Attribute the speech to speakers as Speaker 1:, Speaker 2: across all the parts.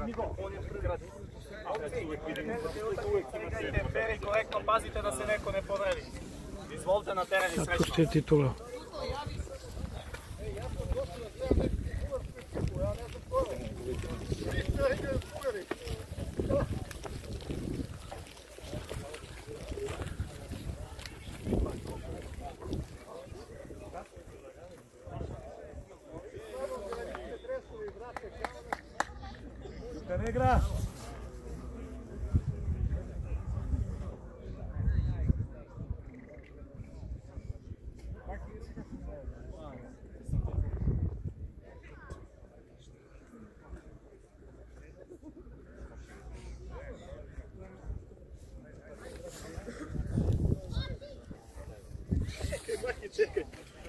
Speaker 1: Idete fer i korektno, pazite da se neko ne povredi. Izvolite na teren i srećno.
Speaker 2: Pusti titula.
Speaker 3: Negra! Čekaj.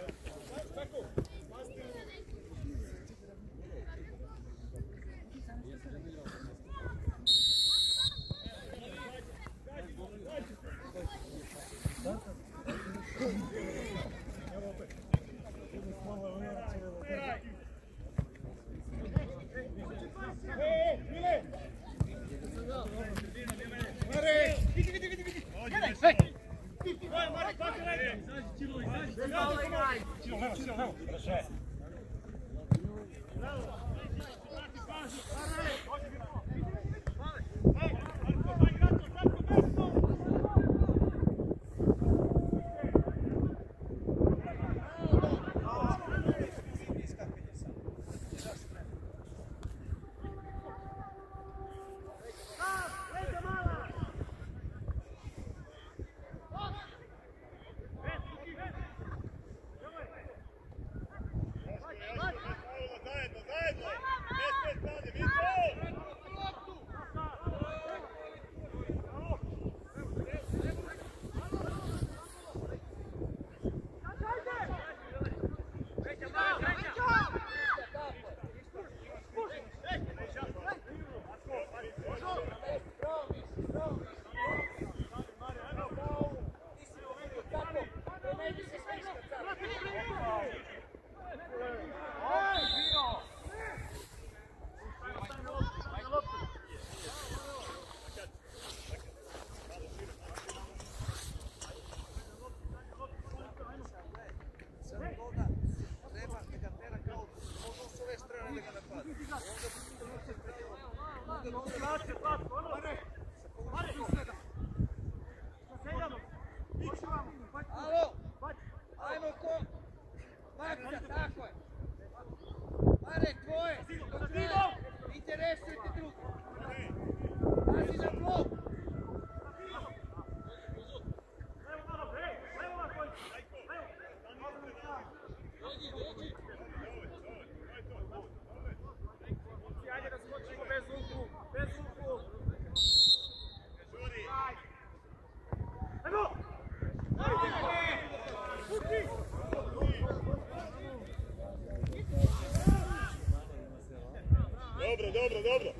Speaker 3: Dobro.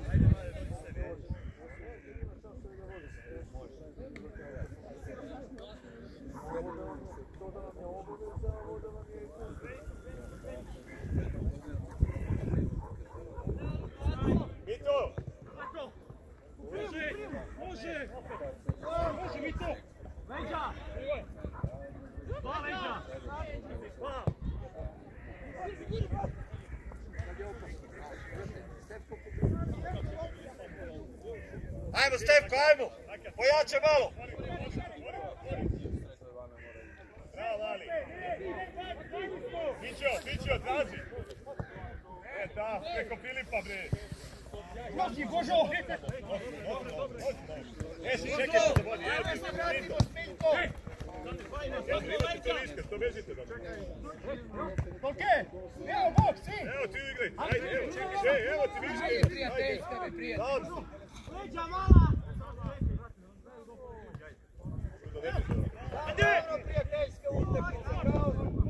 Speaker 3: Mito! Može! Mito! Leđa! Dva leđa! Ajmo Stefko, ajmo! Pojače malo! Bravo, Ali! Pićo, traži! Da, preko Filipa, bre! Nosi, Božo! Čekaj da vodi, evo ti Mito! Što bežite da? Kolke? Evo, bok, svi! Evo ti igraj, ajde, evo ti više!
Speaker 4: Prijateljska me, prijateljska!
Speaker 1: Leđa mala!
Speaker 4: Dobro, prijateljska utakmica, bravo!